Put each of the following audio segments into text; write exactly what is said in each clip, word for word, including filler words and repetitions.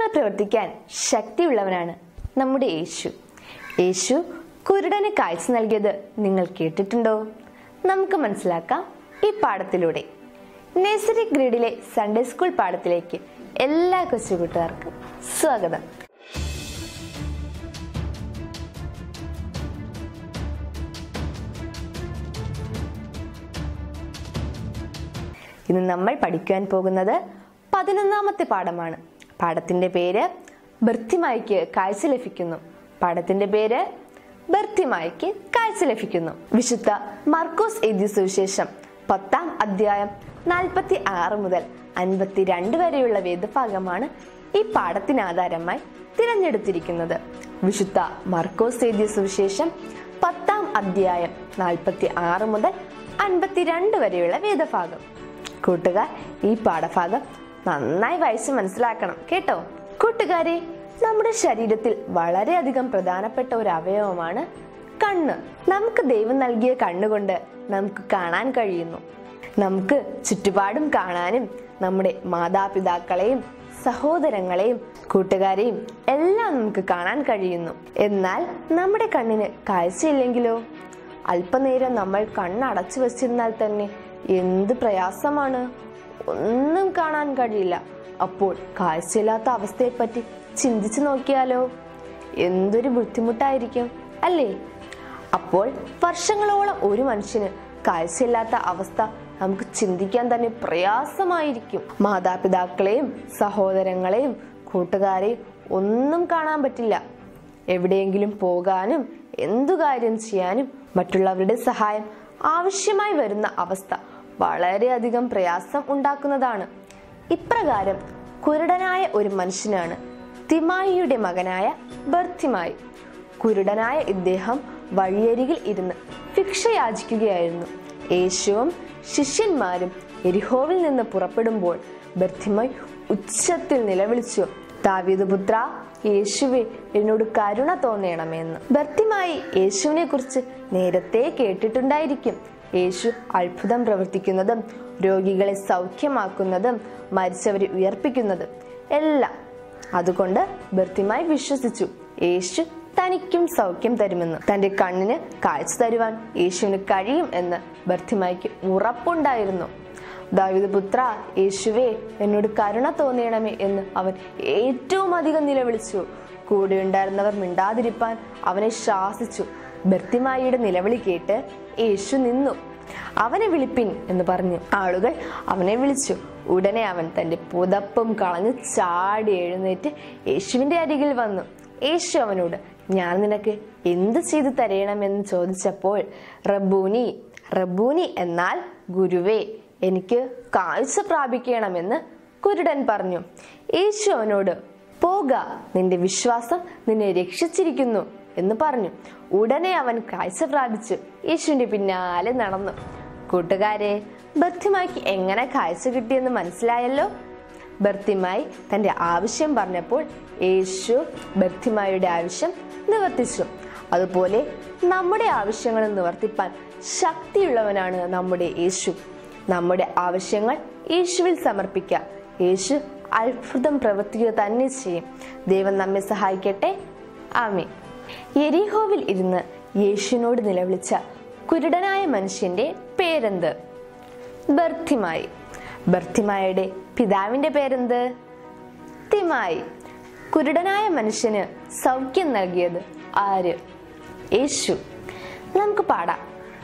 അത്ഭുതങ്ങൾ പ്രവർത്തിക്കാൻ ശക്തിയുള്ളവനാണ് നമ്മുടെ യേശു. യേശു കുരുടന് കാഴ്ച നൽകിയത് നിങ്ങൾ കേട്ടിട്ടുണ്ടോ? നമുക്ക് മനസ്സിലാക്കാം ഈ പാഠത്തിലൂടെ. നഴ്സറി ഗ്രേഡിലെ സൺഡേ സ്കൂൾ പാഠത്തിലേക്ക് എല്ലാ കൊച്ചുകൂട്ടുകാർക്കും സ്വാഗതം. ഇന്ന് നമ്മൾ പഠിക്കാൻ പോകുന്നത് പതിനൊന്നാമത്തെ പാഠമാണ്. പാഠത്തിന്റെ പേര് ബർത്തിമായിക്ക് കാഴ്ച ലഭിക്കുന്നു. പാഠത്തിന്റെ പേര് ബർത്തിമായിക്ക് കാഴ്ച ലഭിക്കുന്നു. വിശുദ്ധ മർക്കോസ് എഴുതിയ സുവിശേഷം പത്താം അധ്യായം നാൽപ്പത്തി ആറ് മുതൽ അൻപത്തിരണ്ട് വരെയുള്ള വേദഭാഗമാണ് ഈ പാഠത്തിന് ആധാരമായി തിരഞ്ഞെടുത്തിരിക്കുന്നത്. വിശുദ്ധ മർക്കോസ് എഴുതിയ സുവിശേഷം പത്താം അധ്യായം നാൽപ്പത്തി ആറ് മുതൽ അൻപത്തിരണ്ട് വരെയുള്ള വേദഭാഗം. കൂട്ടുകാർ ഈ പാഠഭാഗം നന്നായി വായിച്ച് മനസ്സിലാക്കണം കേട്ടോ. കൂട്ടുകാരെ, നമ്മുടെ ശരീരത്തിൽ വളരെയധികം പ്രധാനപ്പെട്ട ഒരു അവയവമാണ് കണ്ണ്. നമുക്ക് ദൈവം നൽകിയ കണ്ണുകൊണ്ട് നമുക്ക് കാണാൻ കഴിയുന്നു. നമുക്ക് ചുറ്റുപാടും കാണാനും നമ്മുടെ മാതാപിതാക്കളെയും സഹോദരങ്ങളെയും കൂട്ടുകാരെയും എല്ലാം നമുക്ക് കാണാൻ കഴിയുന്നു. എന്നാൽ നമ്മുടെ കണ്ണിന് കാഴ്ചയില്ലെങ്കിലോ? അല്പനേരം നമ്മൾ കണ്ണടച്ചു വെച്ചിരുന്നാൽ തന്നെ എന്ത് പ്രയാസമാണ്, ഒന്നും കാണാൻ കഴിയില്ല. അപ്പോൾ കാഴ്ചയില്ലാത്ത അവസ്ഥയെപ്പറ്റി ചിന്തിച്ചു നോക്കിയാലോ, എന്തൊരു ബുദ്ധിമുട്ടായിരിക്കും അല്ലേ? അപ്പോൾ വർഷങ്ങളോളം ഒരു മനുഷ്യന് കാഴ്ചയില്ലാത്ത അവസ്ഥ നമുക്ക് ചിന്തിക്കാൻ തന്നെ പ്രയാസമായിരിക്കും. മാതാപിതാക്കളെയും സഹോദരങ്ങളെയും കൂട്ടുകാരെയും ഒന്നും കാണാൻ പറ്റില്ല. എവിടെയെങ്കിലും പോകാനും എന്തു കാര്യം ചെയ്യാനും മറ്റുള്ളവരുടെ സഹായം ആവശ്യമായി വരുന്ന അവസ്ഥ വളരെയധികം പ്രയാസം ഉണ്ടാക്കുന്നതാണ്. ഇപ്രകാരം കുരുടനായ ഒരു മനുഷ്യനാണ് തിമായിയുടെ മകനായ ബർത്തിമായി. കുരുടനായ ഇദ്ദേഹം വഴിയരികിൽ ഇരുന്ന് ഭിക്ഷ യാചിക്കുകയായിരുന്നു. യേശുവും ശിഷ്യന്മാരും എരിഹോവിൽ നിന്ന് പുറപ്പെടുമ്പോൾ ബർത്തിമായി ഉച്ചത്തിൽ നിലവിളിച്ചു, ദാവീദ് പുത്ര, യേശുവേ, എന്നോട് കരുണ തോന്നണമെന്ന്. ബർത്തിമായി യേശുവിനെ കുറിച്ച് നേരത്തെ കേട്ടിട്ടുണ്ടായിരിക്കും. യേശു അത്ഭുതം പ്രവർത്തിക്കുന്നതും രോഗികളെ സൗഖ്യമാക്കുന്നതും മരിച്ചവരെ ഉയർപ്പിക്കുന്നതും എല്ലാം. അതുകൊണ്ട് ബർത്തിമായി വിശ്വസിച്ചു യേശു തനിക്കും സൗഖ്യം തരുമെന്ന്. തന്റെ കണ്ണിന് കാഴ്ച തരുവാൻ യേശുവിന് കഴിയും എന്ന് ബർത്തിമായിക്ക് ഉറപ്പുണ്ടായിരുന്നു. ദാവീദ് പുത്ര, യേശുവേ, എന്നോട് കരുണ തോന്നണമേ എന്ന് അവൻ ഏറ്റവും അധികം നിലവിളിച്ചു. കൂടെ ഉണ്ടായിരുന്നവർ മിണ്ടാതിരിപ്പാൻ അവനെ ശാസിച്ചു. ബർത്തിമായിയുടെ നിലവിളി കേട്ട് യേശു നിന്നു. അവനെ വിളിപ്പിൻ എന്ന് പറഞ്ഞു. ആളുകൾ അവനെ വിളിച്ചു. ഉടനെ അവൻ തന്റെ പുതപ്പും കളഞ്ഞ് ചാടി എഴുന്നേറ്റ് യേശുവിന്റെ അരികിൽ വന്നു. യേശു അവനോട്, ഞാൻ നിനക്ക് എന്ത് ചെയ്തു തരണമെന്ന് ചോദിച്ചപ്പോൾ, റബ്ബൂനി, റബ്ബൂനി എന്നാൽ ഗുരുവേ, എനിക്ക് കാഴ്ച പ്രാപിക്കണമെന്ന് കുരുടൻ പറഞ്ഞു. യേശു അവനോട്, പോക, നിന്റെ വിശ്വാസം നിന്നെ രക്ഷിച്ചിരിക്കുന്നു എന്ന് പറഞ്ഞു. ഉടനെ അവൻ കാഴ്ച പ്രാപിച്ചു യേശുവിന്റെ പിന്നാലെ നടന്നു. കൂട്ടുകാരെ, ബർത്തിമായിക്ക് എങ്ങനെ കാഴ്ച കിട്ടിയെന്ന് മനസ്സിലായല്ലോ. ബർത്തിമായി തന്റെ ആവശ്യം പറഞ്ഞപ്പോൾ യേശു ബർത്തിമായിയുടെ ആവശ്യം നിവർത്തിച്ചു. അതുപോലെ നമ്മുടെ ആവശ്യങ്ങൾ നിവർത്തിപ്പാൻ ശക്തിയുള്ളവനാണ് നമ്മുടെ യേശു. നമ്മുടെ ആവശ്യങ്ങൾ യേശുവിൽ സമർപ്പിക്കാം. യേശു അത്ഭുതം പ്രവർത്തിക്കുക തന്നെ ചെയ്യും. ദൈവം നമ്മെ സഹായിക്കട്ടെ. ആമേൻ. യെരിഹോവിൽ ഇരുന്ന് യേശുവിനോട് നിലവിളിച്ച കുരുടനായ മനുഷ്യന്റെ പേരെന്ത്? ബർത്തിമായി. ബർത്തിമായിയുടെ പിതാവിന്റെ പേരെന്ത്? തിമായി. കുരുടനായ മനുഷ്യന് സൗഖ്യം നൽകിയത് ആര്? യേശു. നമുക്ക് പാടാം.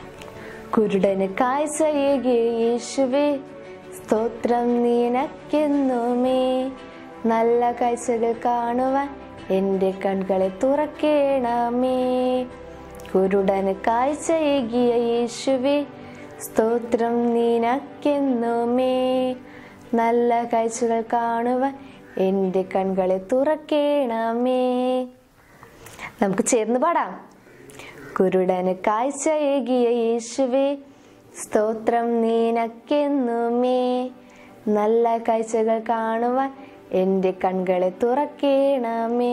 കുരുടന് കാഴ്ചയേകിയ യേശുവേ, സ്തോത്രം നിനക്കെന്നുമേ. നല്ല കാഴ്ചകൾ കാണുവാൻ എൻ്റെ കൺകളെ തുറക്കേണമേ. കുരുടന് കാഴ്ചയേകിയ യേശുവേ, സ്തോത്രം നിനക്കെന്നുമേ. നല്ല കാഴ്ചകൾ കാണുവാൻ എൻ്റെ കൺകളെ തുറക്കേണമേ. നമുക്ക് ചേർന്ന് പാടാം. കുരുടന് കാഴ്ചയേകിയ യേശുവേ, സ്തോത്രം നിനക്കെന്നുമേ. നല്ല കാഴ്ചകൾ കാണുവാൻ എൻ്റെ കൺകളെ തുറക്കേണമേ.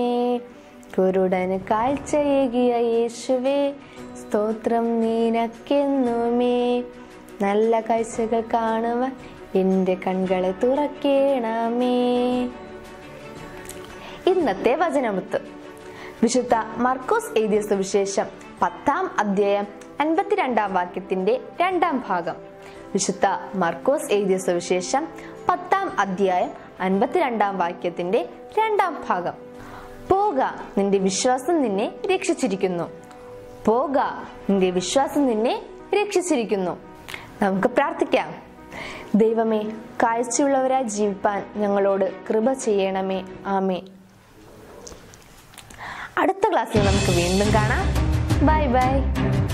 കുരുടന് കാഴ്ചയേകിയ യേശുവേ, സ്തോത്രം നിനക്കെന്നുമേ. നല്ല കാഴ്ചകൾ കാണുവാൻ എൻ്റെ കൺകളെ തുറക്കേണമേ. ഇന്നത്തെ വചനമുത്ത്. വിശുദ്ധ മർക്കോസ് എഴുതിയ സുവിശേഷം പത്താം അധ്യായം അൻപത്തിരണ്ടാം വാക്യത്തിന്റെ രണ്ടാം ഭാഗം. വിശുദ്ധ മർക്കോസ് എഴുതിയ സുവിശേഷം പത്താം അധ്യായം അൻപത്തിരണ്ടാം വാക്യത്തിന്റെ രണ്ടാം ഭാഗം. പോക, നിന്റെ വിശ്വാസം നിന്നെ രക്ഷിച്ചിരിക്കുന്നു. പോക, നിന്റെ വിശ്വാസം നിന്നെ രക്ഷിച്ചിരിക്കുന്നു. നമുക്ക് പ്രാർത്ഥിക്കാം. ദൈവമേ, കാഴ്ചയുള്ളവരായി ജീവിപ്പാൻ ഞങ്ങളോട് കൃപ ചെയ്യണമേ. ആമേൻ. അടുത്ത ക്ലാസ്സിൽ നമുക്ക് വീണ്ടും കാണാം. Bye by.